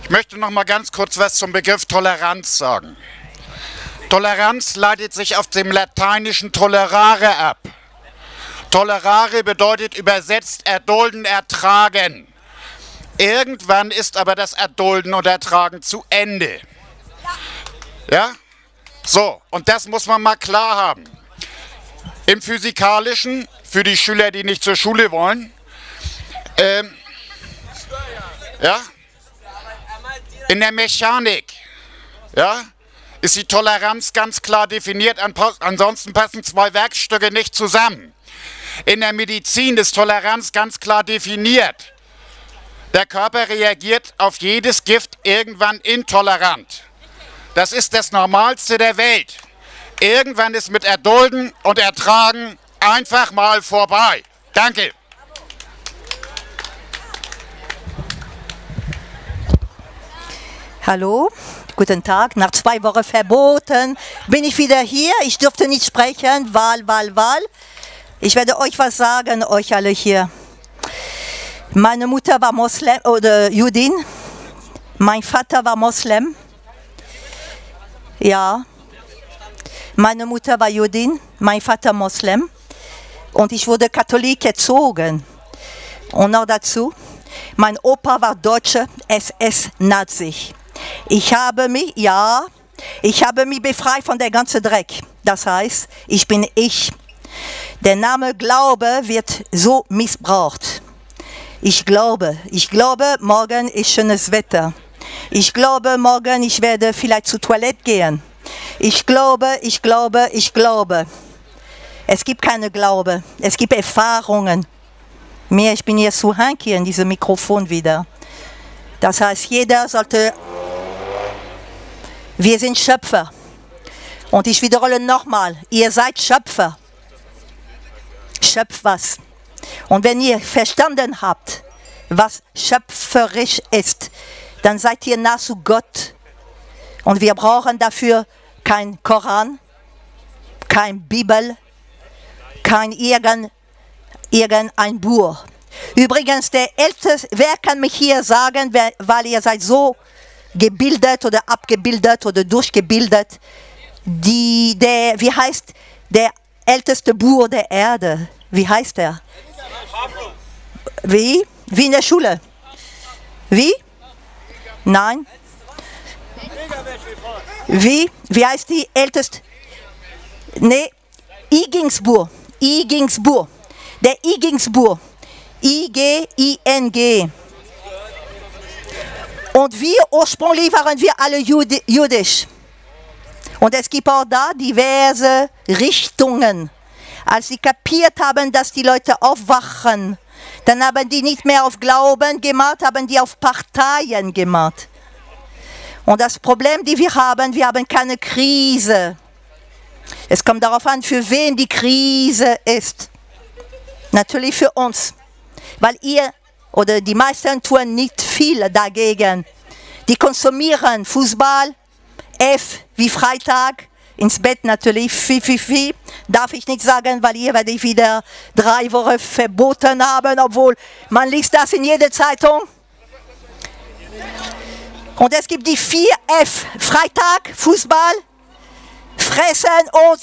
Ich möchte noch mal ganz kurz was zum Begriff Toleranz sagen. Toleranz leitet sich auf dem lateinischen tolerare ab. Tolerare bedeutet übersetzt erdulden, ertragen. Irgendwann ist aber das Erdulden und Ertragen zu Ende. Ja? So, und das muss man mal klar haben. Im Physikalischen, für die Schüler, die nicht zur Schule wollen, ja? In der Mechanik, ja, ist die Toleranz ganz klar definiert, ansonsten passen zwei Werkstücke nicht zusammen. In der Medizin ist Toleranz ganz klar definiert. Der Körper reagiert auf jedes Gift irgendwann intolerant. Das ist das Normalste der Welt. Irgendwann ist mit Erdulden und Ertragen einfach mal vorbei. Danke. Hallo, guten Tag. Nach 2 Wochen verboten bin ich wieder hier. Ich durfte nicht sprechen. Wahl. Ich werde euch was sagen, euch alle hier. Meine Mutter war Moslem oder Judin. Mein Vater war Moslem. Ja. Meine Mutter war Judin, mein Vater Moslem. Und ich wurde Katholik erzogen. Und noch dazu, mein Opa war deutscher SS-Nazi. Ich habe mich befreit von der ganzen Dreck. Das heißt, ich bin ich. Der Name Glaube wird so missbraucht. Ich glaube, morgen ist schönes Wetter. Ich glaube, morgen ich werde vielleicht zur Toilette gehen. Ich glaube. Es gibt keine Glaube, es gibt Erfahrungen. Ich bin hier zu Hanky in diesem Mikrofon wieder. Das heißt, jeder sollte... Wir sind Schöpfer. Und ich wiederhole nochmal, ihr seid Schöpfer. Schöpft was. Und wenn ihr verstanden habt, was schöpferisch ist, dann seid ihr nah zu Gott. Und wir brauchen dafür kein Koran, kein Bibel, kein irgendein Buch. Übrigens, der Älteste, wer kann mich hier sagen, weil ihr seid so gebildet oder abgebildet oder durchgebildet, wie heißt der älteste Buhr der Erde? Wie heißt er? Wie? Wie in der Schule? Wie? Nein? Wie? Wie heißt die älteste? Nee, Igingsbuhr. Der Igingsbuhr. I-G-I-N-G. Und wir ursprünglich waren wir alle jüdisch. Und es gibt auch da diverse Richtungen. Als sie kapiert haben, dass die Leute aufwachen, dann haben die nicht mehr auf Glauben gemacht, haben die auf Parteien gemacht. Und das Problem, das wir haben keine Krise. Es kommt darauf an, für wen die Krise ist. Natürlich für uns. Weil ihr oder die meisten tun nicht viel dagegen. Die konsumieren Fußball, F wie Freitag, ins Bett natürlich, Fi. Darf ich nicht sagen, weil hier werde ich wieder 3 Wochen verboten haben, obwohl man liest das in jeder Zeitung. Und es gibt die 4F, Freitag, Fußball, Fressen und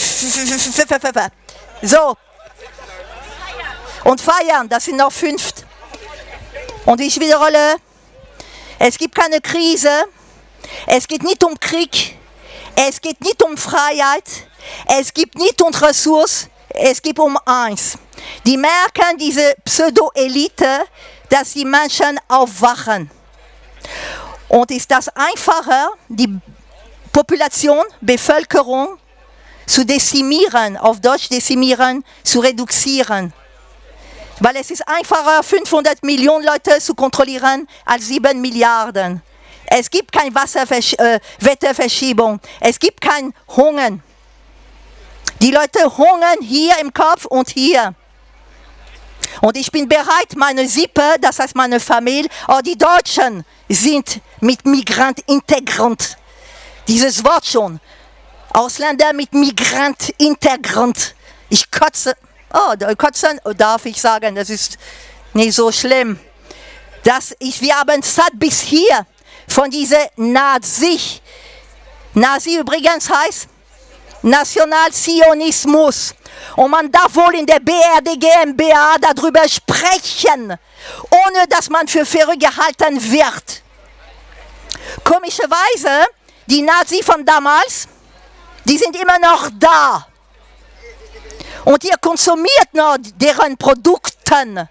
so. Und feiern, das sind noch 5. Und ich wiederhole, es gibt keine Krise, es geht nicht um Krieg, es geht nicht um Freiheit, es geht nicht um Ressourcen, es geht um eins. Die merken, diese Pseudo-Elite, dass die Menschen aufwachen. Und ist das einfacher, die Population, Bevölkerung zu dezimieren, auf Deutsch dezimieren, zu reduzieren. Weil es ist einfacher, 500 Millionen Leute zu kontrollieren, als 7 Milliarden. Es gibt keine Wetterverschiebung, es gibt kein Hunger. Die Leute hungern hier im Kopf und hier. Und ich bin bereit, meine Sippe, das heißt meine Familie, auch die Deutschen sind mit Migrant integrant. Dieses Wort schon. Ausländer mit Migrant integrant. Ich kotze. Kotzen darf ich sagen, das ist nicht so schlimm. Wir haben satt bis hier. von dieser Nazi. Nazi übrigens heißt Nationalzionismus. Und man darf wohl in der BRD GmbH darüber sprechen, ohne dass man für verrückt gehalten wird. Komischerweise, die Nazis von damals, die sind immer noch da. Und ihr konsumiert noch deren Produkte.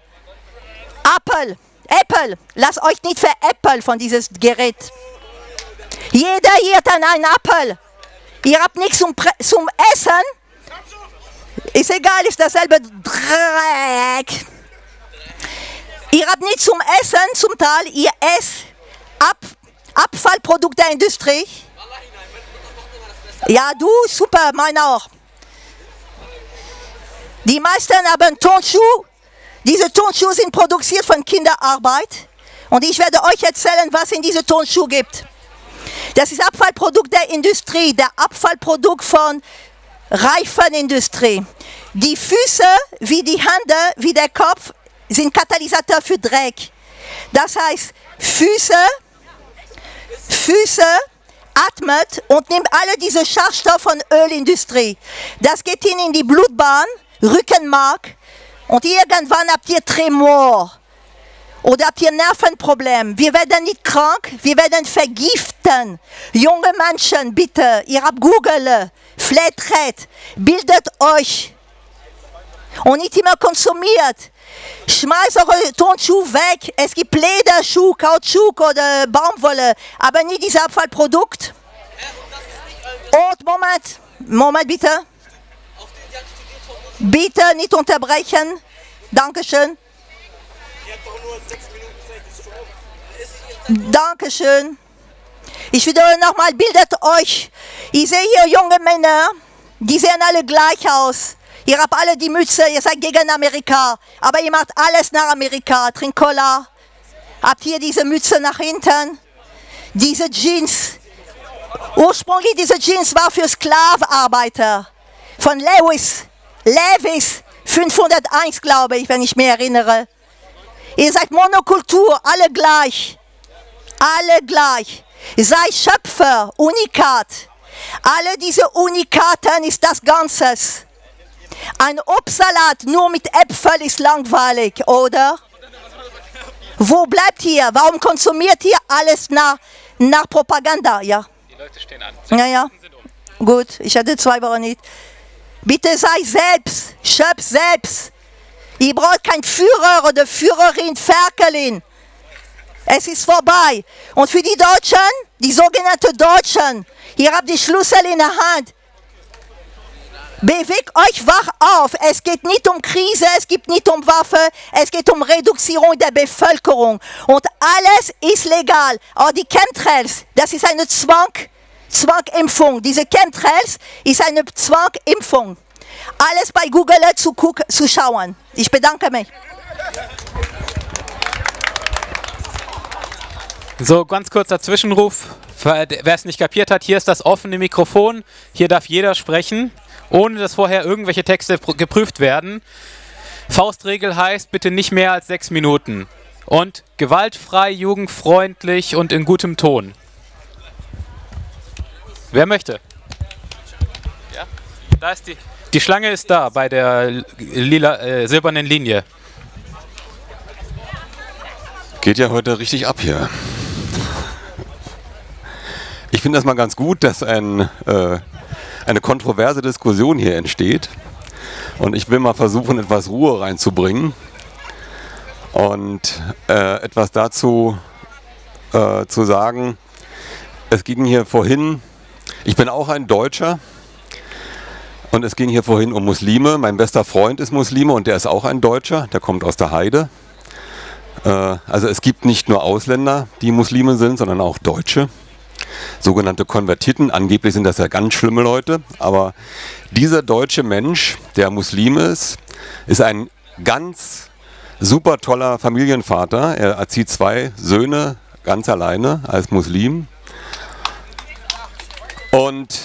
Apple, lasst euch nicht veräppeln von diesem Gerät. Jeder hier hat einen Apple. Ihr habt nichts zum Essen. Ist egal, ist dasselbe Dreck. Ihr habt nichts zum Essen, zum Teil. Ihr esst Abfallprodukt der Industrie. Ja, du, super, meiner auch. Die meisten haben Turnschuhe. Diese Turnschuhe sind produziert von Kinderarbeit. Und ich werde euch erzählen, was in diese Turnschuhe gibt. Das ist Abfallprodukt der Industrie, der Abfallprodukt von Reifenindustrie. Die Füße, wie die Hände, wie der Kopf, sind Katalysator für Dreck. Das heißt, Füße atmet und nimmt alle diese Schadstoffe von Ölindustrie. Das geht hin in die Blutbahn, Rückenmark und irgendwann habt ihr Tremor oder habt ihr Nervenprobleme. Wir werden nicht krank, wir werden vergiften. Junge Menschen, bitte, ihr habt Google, Flatrate, bildet euch und nicht immer konsumiert. Schmeißt eure Turnschuhe weg. Es gibt Lederschuhe, Kautschuk oder Baumwolle, aber nicht dieses Abfallprodukt. Und Moment bitte. Bitte nicht unterbrechen. Dankeschön. Dankeschön. Ich wiederhole nochmal, bildet euch. Ich sehe hier junge Männer, die sehen alle gleich aus. Ihr habt alle die Mütze, ihr seid gegen Amerika, aber ihr macht alles nach Amerika. Trinkt Cola, habt hier diese Mütze nach hinten, diese Jeans. Ursprünglich diese Jeans war für Sklavenarbeiter von Levis 501, glaube ich, wenn ich mich erinnere. Ihr seid Monokultur, alle gleich. Alle gleich. Ihr seid Schöpfer, Unikat. Alle diese Unikaten ist das Ganze. Ein Obstsalat nur mit Äpfeln ist langweilig, oder? Wo bleibt ihr? Warum konsumiert ihr alles nach Propaganda? Ja. Die Leute stehen an. Ja. Gut, ich hatte 2 Wochen nicht. Bitte sei selbst, schöpf selbst. Ihr braucht keinen Führer oder Führerin, Ferkelin. Es ist vorbei. Und für die Deutschen, die sogenannten Deutschen, ihr habt die Schlüssel in der Hand. Bewegt euch wach auf. Es geht nicht um Krise, es geht nicht um Waffe, es geht um Reduzierung der Bevölkerung. Und alles ist legal. Auch die Chemtrails, das ist eine Zwangimpfung. Diese Chemtrails ist eine Zwangimpfung. Alles bei Google zu schauen. Ich bedanke mich. So, ganz kurzer Zwischenruf. Wer es nicht kapiert hat, hier ist das offene Mikrofon. Hier darf jeder sprechen, ohne dass vorher irgendwelche Texte geprüft werden. Faustregel heißt, bitte nicht mehr als 6 Minuten. Und gewaltfrei, jugendfreundlich und in gutem Ton. Wer möchte? Ja? Da ist die Schlange ist da, bei der silbernen Linie. Geht ja heute richtig ab hier. Ich finde das mal ganz gut, dass eine kontroverse Diskussion hier entsteht. Und ich will mal versuchen, etwas Ruhe reinzubringen und etwas dazu zu sagen. Es ging hier vorhin, ich bin auch ein Deutscher, und es ging hier vorhin um Muslime. Mein bester Freund ist Muslime und der ist auch ein Deutscher, der kommt aus der Heide. Also es gibt nicht nur Ausländer, die Muslime sind, sondern auch Deutsche. Sogenannte Konvertiten, angeblich sind das ja ganz schlimme Leute, aber dieser deutsche Mensch, der Muslim ist ein ganz super toller Familienvater. Er erzieht 2 Söhne ganz alleine als Muslim. Und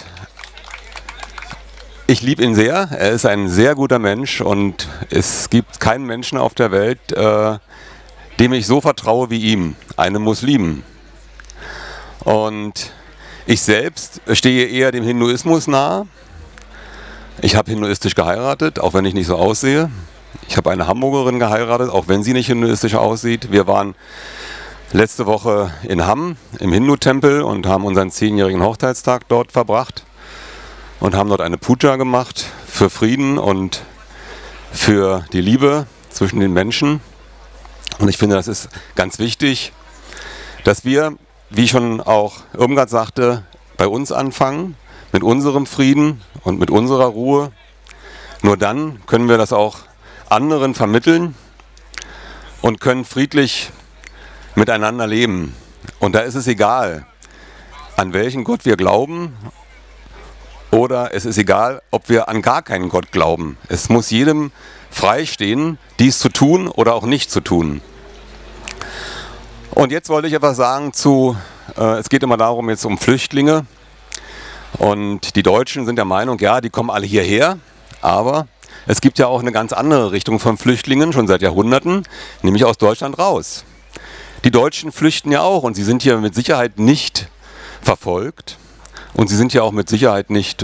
ich liebe ihn sehr, er ist ein sehr guter Mensch und es gibt keinen Menschen auf der Welt, dem ich so vertraue wie ihm, einem Muslim. Und ich selbst stehe eher dem Hinduismus nahe. Ich habe hinduistisch geheiratet, auch wenn ich nicht so aussehe. Ich habe eine Hamburgerin geheiratet, auch wenn sie nicht hinduistisch aussieht. Wir waren letzte Woche in Hamm im Hindu-Tempel und haben unseren 10-jährigen Hochzeitstag dort verbracht und haben dort eine Puja gemacht für Frieden und für die Liebe zwischen den Menschen. Und ich finde, das ist ganz wichtig, dass wir, wie schon auch Irmgard sagte, bei uns anfangen, mit unserem Frieden und mit unserer Ruhe. Nur dann können wir das auch anderen vermitteln und können friedlich miteinander leben. Und da ist es egal, an welchen Gott wir glauben, oder es ist egal, ob wir an gar keinen Gott glauben. Es muss jedem freistehen, dies zu tun oder auch nicht zu tun. Und jetzt wollte ich etwas sagen zu, es geht immer darum, jetzt um Flüchtlinge. Und die Deutschen sind der Meinung, ja, die kommen alle hierher, aber es gibt ja auch eine ganz andere Richtung von Flüchtlingen, schon seit Jahrhunderten, nämlich aus Deutschland raus. Die Deutschen flüchten ja auch und sie sind hier mit Sicherheit nicht verfolgt und sie sind ja auch mit Sicherheit nicht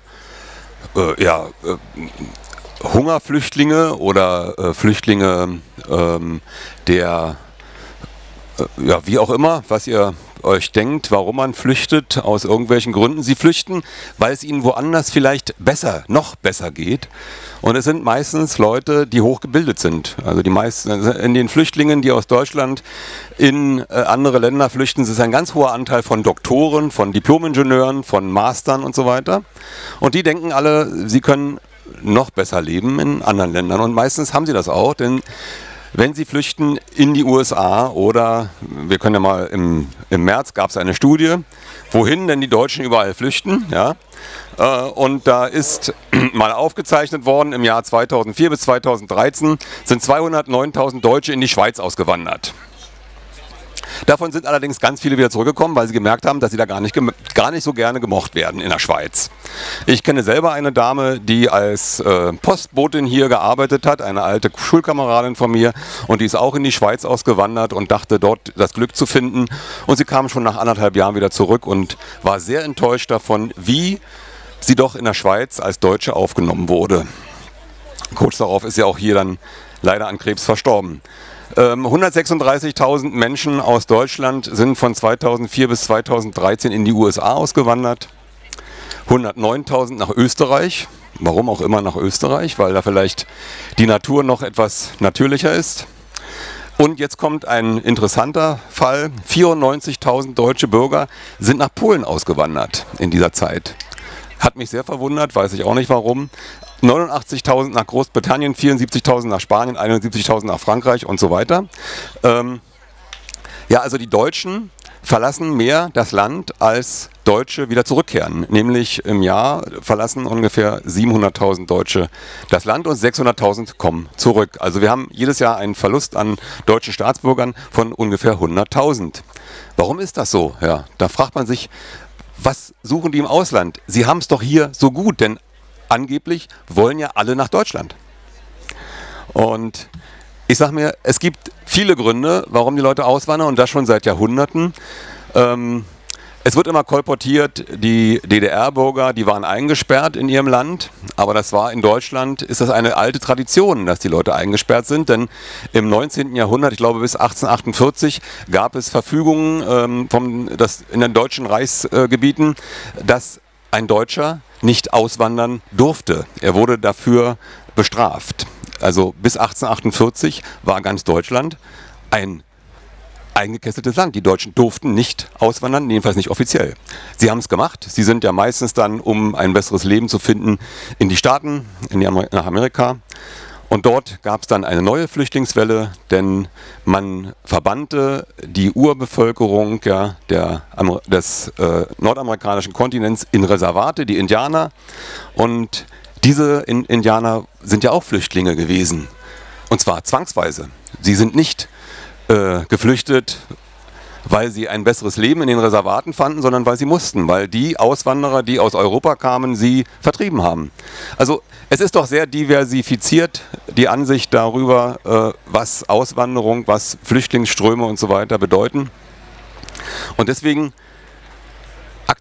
Hungerflüchtlinge oder Flüchtlinge wie auch immer, was ihr euch denkt, warum man flüchtet, aus irgendwelchen Gründen. Sie flüchten, weil es ihnen woanders vielleicht besser, noch besser geht. Und es sind meistens Leute, die hochgebildet sind. Also die meisten in den Flüchtlingen, die aus Deutschland in andere Länder flüchten, ist ein ganz hoher Anteil von Doktoren, von Diplom-Ingenieuren, von Mastern und so weiter. Und die denken alle, sie können noch besser leben in anderen Ländern. Und meistens haben sie das auch, denn wenn sie flüchten in die USA oder, wir können ja mal, im März gab es eine Studie, wohin denn die Deutschen überall flüchten, ja? Und da ist mal aufgezeichnet worden, im Jahr 2004 bis 2013 sind 209.000 Deutsche in die Schweiz ausgewandert. Davon sind allerdings ganz viele wieder zurückgekommen, weil sie gemerkt haben, dass sie da gar nicht so gerne gemocht werden in der Schweiz. Ich kenne selber eine Dame, die als Postbotin hier gearbeitet hat, eine alte Schulkameradin von mir, und die ist auch in die Schweiz ausgewandert und dachte dort das Glück zu finden. Und sie kam schon nach 1,5 Jahren wieder zurück und war sehr enttäuscht davon, wie sie doch in der Schweiz als Deutsche aufgenommen wurde. Kurz darauf ist sie auch hier dann leider an Krebs verstorben. 136.000 Menschen aus Deutschland sind von 2004 bis 2013 in die USA ausgewandert. 109.000 nach Österreich. Warum auch immer nach Österreich? Weil da vielleicht die Natur noch etwas natürlicher ist. Und jetzt kommt ein interessanter Fall. 94.000 deutsche Bürger sind nach Polen ausgewandert in dieser Zeit. Hat mich sehr verwundert, weiß ich auch nicht warum. 89.000 nach Großbritannien, 74.000 nach Spanien, 71.000 nach Frankreich und so weiter. Ja, also die Deutschen verlassen mehr das Land, als Deutsche wieder zurückkehren. Nämlich im Jahr verlassen ungefähr 700.000 Deutsche das Land und 600.000 kommen zurück. Also wir haben jedes Jahr einen Verlust an deutschen Staatsbürgern von ungefähr 100.000. Warum ist das so? Ja, da fragt man sich, was suchen die im Ausland? Sie haben es doch hier so gut, denn angeblich wollen ja alle nach Deutschland. Und ich sage mir, es gibt viele Gründe, warum die Leute auswandern, und das schon seit Jahrhunderten. Es wird immer kolportiert, die DDR-Bürger, die waren eingesperrt in ihrem Land, aber das war in Deutschland, ist das eine alte Tradition, dass die Leute eingesperrt sind, denn im 19. Jahrhundert, ich glaube bis 1848, gab es Verfügungen in den deutschen Reichsgebieten, dass ein Deutscher nicht auswandern durfte. Er wurde dafür bestraft. Also bis 1848 war ganz Deutschland ein eingekesseltes Land. Die Deutschen durften nicht auswandern, jedenfalls nicht offiziell. Sie haben es gemacht. Sie sind ja meistens dann, um ein besseres Leben zu finden, in die Staaten, nach Amerika. Und dort gab es dann eine neue Flüchtlingswelle, denn man verbannte die Urbevölkerung des nordamerikanischen Kontinents in Reservate, die Indianer. Und diese Indianer sind ja auch Flüchtlinge gewesen. Und zwar zwangsweise. Sie sind nicht geflüchtet, weil sie ein besseres Leben in den Reservaten fanden, sondern weil sie mussten, weil die Auswanderer, die aus Europa kamen, sie vertrieben haben. Also es ist doch sehr diversifiziert, die Ansicht darüber, was Auswanderung, was Flüchtlingsströme und so weiter bedeuten. Und deswegen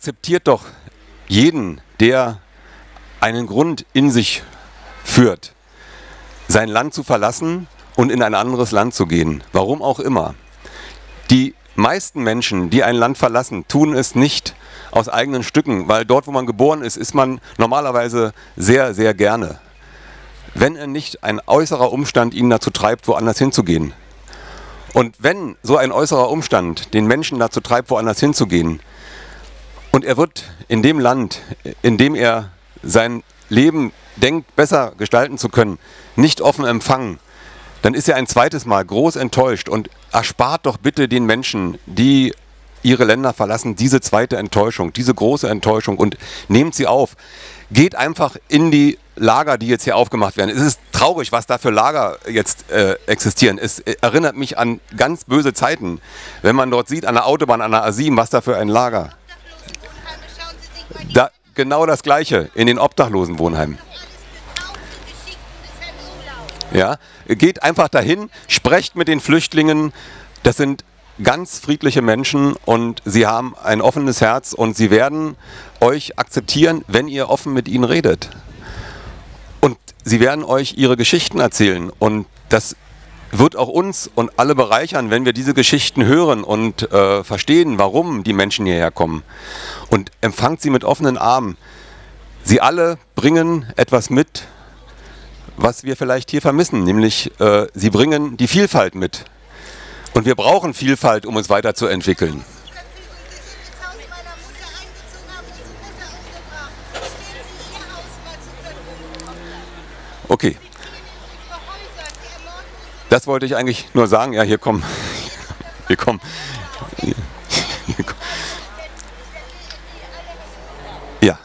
akzeptiert doch jeden, der einen Grund in sich führt, sein Land zu verlassen und in ein anderes Land zu gehen. Warum auch immer. Die meisten Menschen, die ein Land verlassen, tun es nicht aus eigenen Stücken, weil dort, wo man geboren ist, ist man normalerweise sehr, sehr gerne. Wenn nicht ein äußerer Umstand ihn dazu treibt, woanders hinzugehen. Und wenn so ein äußerer Umstand den Menschen dazu treibt, woanders hinzugehen, und er wird in dem Land, in dem er sein Leben denkt, besser gestalten zu können, nicht offen empfangen, dann ist er ein zweites Mal groß enttäuscht und erspart doch bitte den Menschen, die ihre Länder verlassen, diese zweite Enttäuschung, diese große Enttäuschung und nehmt sie auf. Geht einfach in die Lager, die jetzt hier aufgemacht werden. Es ist traurig, was da für Lager jetzt existieren. Es erinnert mich an ganz böse Zeiten, wenn man dort sieht, an der Autobahn, an der A7, was da für ein Lager. Da, genau das Gleiche in den Obdachlosenwohnheimen. Ja, geht einfach dahin, sprecht mit den Flüchtlingen. Das sind ganz friedliche Menschen und sie haben ein offenes Herz und sie werden euch akzeptieren, wenn ihr offen mit ihnen redet. Und sie werden euch ihre Geschichten erzählen und das wird auch uns und alle bereichern, wenn wir diese Geschichten hören und verstehen, warum die Menschen hierher kommen. Und empfangt sie mit offenen Armen. Sie alle bringen etwas mit, was wir vielleicht hier vermissen, nämlich sie bringen die Vielfalt mit. Und wir brauchen Vielfalt, um uns weiterzuentwickeln. Okay. Das wollte ich eigentlich nur sagen. Ja, hier kommen. Hier kommen. Ja.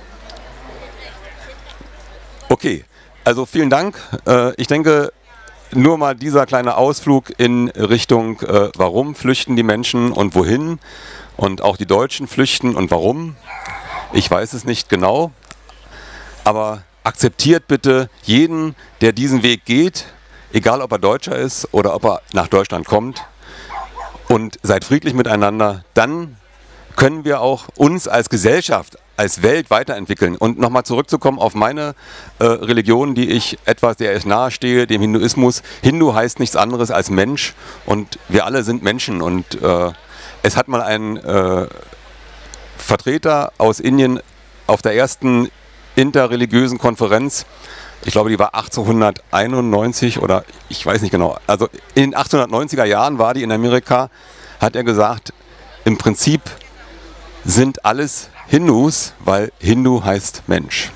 Okay. Also vielen Dank. Ich denke, nur mal dieser kleine Ausflug in Richtung, warum flüchten die Menschen und wohin und auch die Deutschen flüchten und warum. Ich weiß es nicht genau, aber akzeptiert bitte jeden, der diesen Weg geht, egal ob er Deutscher ist oder ob er nach Deutschland kommt, und seid friedlich miteinander. Dann können wir auch uns als Gesellschaft, als Welt weiterentwickeln. Und nochmal zurückzukommen auf meine Religion, der ich nahestehe, dem Hinduismus. Hindu heißt nichts anderes als Mensch und wir alle sind Menschen. Und es hat mal ein Vertreter aus Indien auf der ersten interreligiösen Konferenz, ich glaube, die war 1891 oder ich weiß nicht genau, also in den 1890er Jahren war die in Amerika, hat er gesagt, im Prinzip sind alles Hindus, weil Hindu heißt Mensch.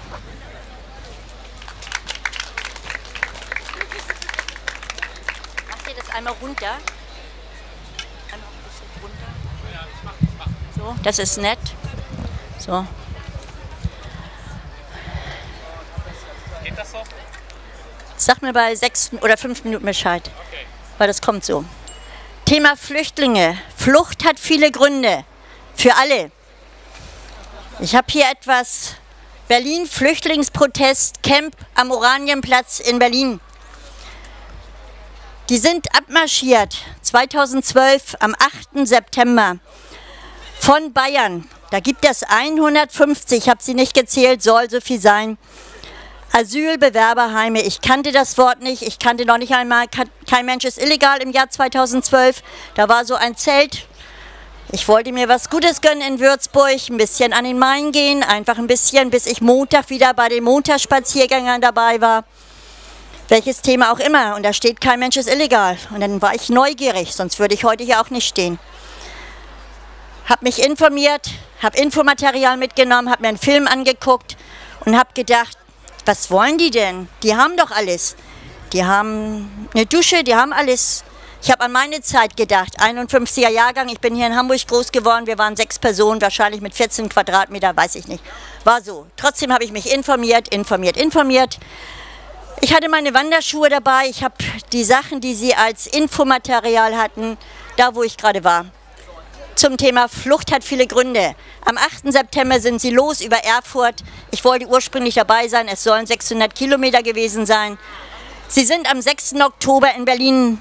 Macht ihr das einmal runter? Einmal ein bisschen runter. So, das ist nett. So. Geht das so? Sag mir bei 6 oder 5 Minuten Bescheid, okay. Weil das kommt so. Thema Flüchtlinge. Flucht hat viele Gründe. Für alle. Ich habe hier etwas Berlin Flüchtlingsprotest Camp am Oranienplatz in Berlin. Die sind abmarschiert 2012 am 8. September von Bayern. Da gibt es 150, ich habe sie nicht gezählt, soll so viel sein. Asylbewerberheime. Ich kannte das Wort nicht. Ich kannte noch nicht einmal, kein Mensch ist illegal im Jahr 2012. Da war so ein Zelt. Ich wollte mir was Gutes gönnen in Würzburg, ein bisschen an den Main gehen, einfach ein bisschen, bis ich Montag wieder bei den Montagsspaziergängern dabei war. Welches Thema auch immer. Und da steht, kein Mensch ist illegal. Und dann war ich neugierig, sonst würde ich heute hier auch nicht stehen. Habe mich informiert, habe Infomaterial mitgenommen, habe mir einen Film angeguckt und habe gedacht, was wollen die denn? Die haben doch alles. Die haben eine Dusche, die haben alles. Ich habe an meine Zeit gedacht, 51er Jahrgang, ich bin hier in Hamburg groß geworden, wir waren 6 Personen, wahrscheinlich mit 14 Quadratmeter, weiß ich nicht. War so. Trotzdem habe ich mich informiert. Ich hatte meine Wanderschuhe dabei, ich habe die Sachen, die sie als Infomaterial hatten, da wo ich gerade war. Zum Thema Flucht hat viele Gründe. Am 8. September sind sie los über Erfurt. Ich wollte ursprünglich dabei sein, es sollen 600 Kilometer gewesen sein. Sie sind am 6. Oktober in Berlin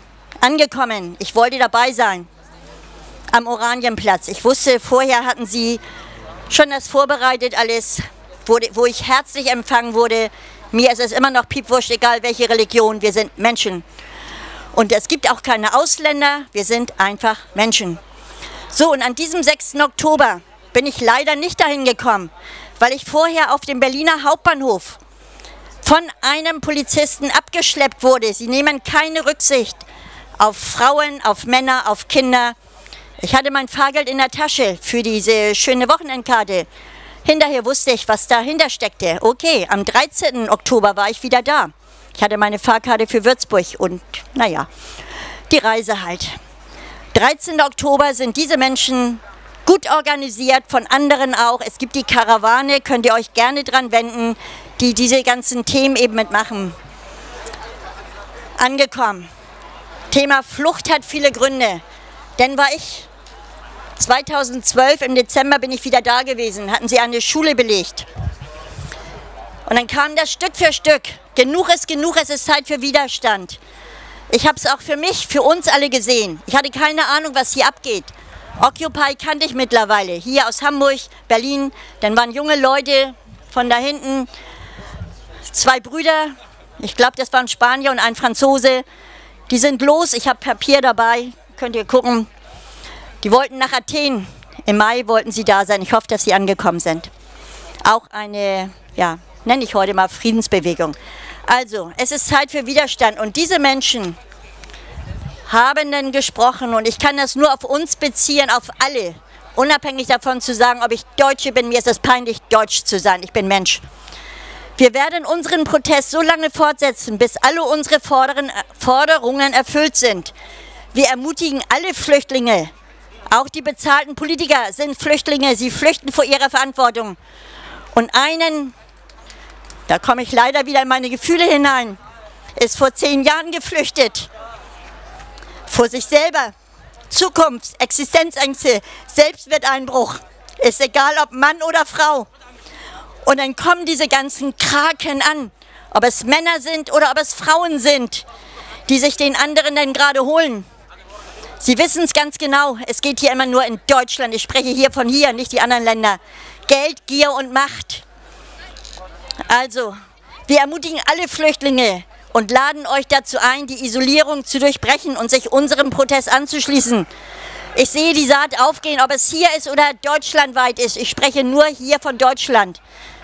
angekommen. Ich wollte dabei sein, am Oranienplatz. Ich wusste, vorher hatten sie schon das vorbereitet alles, wo ich herzlich empfangen wurde. Mir ist es immer noch piepwurscht, egal welche Religion, wir sind Menschen. Und es gibt auch keine Ausländer, wir sind einfach Menschen. So, und an diesem 6. Oktober bin ich leider nicht dahin gekommen, weil ich vorher auf dem Berliner Hauptbahnhof von einem Polizisten abgeschleppt wurde. Sie nehmen keine Rücksicht auf Frauen, auf Männer, auf Kinder. Ich hatte mein Fahrgeld in der Tasche für diese schöne Wochenendkarte. Hinterher wusste ich, was dahinter steckte. Okay, am 13. Oktober war ich wieder da. Ich hatte meine Fahrkarte für Würzburg und, naja, die Reise halt. 13. Oktober sind diese Menschen gut organisiert, von anderen auch. Es gibt die Karawane, könnt ihr euch gerne dran wenden, die diese ganzen Themen eben mitmachen. Angekommen. Thema Flucht hat viele Gründe. Denn war ich 2012 im Dezember bin ich wieder da gewesen, hatten sie eine Schule belegt. Und dann kam das Stück für Stück. Genug, es ist Zeit für Widerstand. Ich habe es auch für mich, für uns alle gesehen. Ich hatte keine Ahnung, was hier abgeht. Occupy kannte ich mittlerweile. Hier aus Hamburg, Berlin. Dann waren junge Leute von da hinten. 2 Brüder. Ich glaube, das waren Spanier und ein Franzose. Die sind los. Ich habe Papier dabei. Könnt ihr gucken. Die wollten nach Athen. Im Mai wollten sie da sein. Ich hoffe, dass sie angekommen sind. Auch eine, ja, nenne ich heute mal Friedensbewegung. Also, es ist Zeit für Widerstand. Und diese Menschen haben dann gesprochen. Und ich kann das nur auf uns beziehen, auf alle. Unabhängig davon zu sagen, ob ich Deutsche bin. Mir ist es peinlich, Deutsch zu sein. Ich bin Mensch. Wir werden unseren Protest so lange fortsetzen, bis alle unsere Forderungen erfüllt sind. Wir ermutigen alle Flüchtlinge. Auch die bezahlten Politiker sind Flüchtlinge. Sie flüchten vor ihrer Verantwortung. Und einen, da komme ich leider wieder in meine Gefühle hinein, ist vor 10 Jahren geflüchtet. Vor sich selber. Zukunft, Existenzängste, Selbstwerteinbruch. Ist egal, ob Mann oder Frau. Und dann kommen diese ganzen Kraken an. Ob es Männer sind oder ob es Frauen sind, die sich den anderen dann gerade holen. Sie wissen es ganz genau, es geht hier immer nur in Deutschland, ich spreche hier von hier, nicht die anderen Länder. Geld, Gier und Macht. Also, wir ermutigen alle Flüchtlinge und laden euch dazu ein, die Isolierung zu durchbrechen und sich unserem Protest anzuschließen. Ich sehe die Saat aufgehen, ob es hier ist oder deutschlandweit ist. Ich spreche nur hier von Deutschland.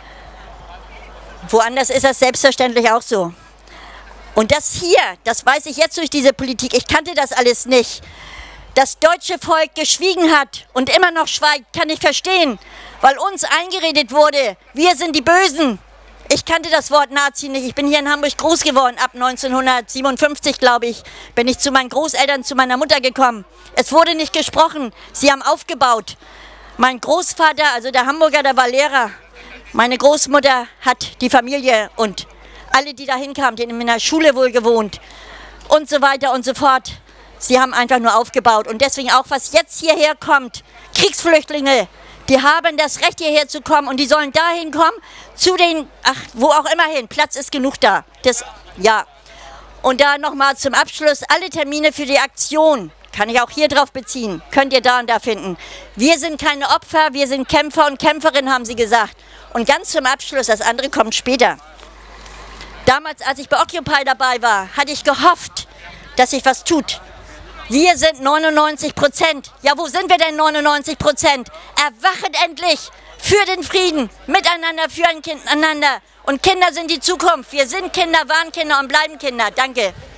Woanders ist das selbstverständlich auch so. Und das hier, das weiß ich jetzt durch diese Politik, ich kannte das alles nicht. Das deutsche Volk geschwiegen hat und immer noch schweigt, kann ich verstehen, weil uns eingeredet wurde, wir sind die Bösen. Ich kannte das Wort Nazi nicht, ich bin hier in Hamburg groß geworden, ab 1957, glaube ich, bin ich zu meinen Großeltern, zu meiner Mutter gekommen. Es wurde nicht gesprochen, sie haben aufgebaut. Mein Großvater, also der Hamburger, der war Lehrer. Meine Großmutter hat die Familie und alle, die da hinkamen, die haben in der Schule wohl gewohnt und so weiter und so fort. Sie haben einfach nur aufgebaut und deswegen auch, was jetzt hierher kommt, Kriegsflüchtlinge, die haben das Recht hierher zu kommen und die sollen dahin kommen, zu den, ach, wo auch immer hin, Platz ist genug da. Das, ja. Und da nochmal zum Abschluss, alle Termine für die Aktion, kann ich auch hier drauf beziehen, könnt ihr da und da finden. Wir sind keine Opfer, wir sind Kämpfer und Kämpferinnen, haben sie gesagt. Und ganz zum Abschluss, das andere kommt später. Damals, als ich bei Occupy dabei war, hatte ich gehofft, dass sich was tut. Wir sind 99%. Ja, wo sind wir denn 99%? Erwachet endlich für den Frieden, miteinander, füreinander. Und Kinder sind die Zukunft. Wir sind Kinder, waren Kinder und bleiben Kinder. Danke.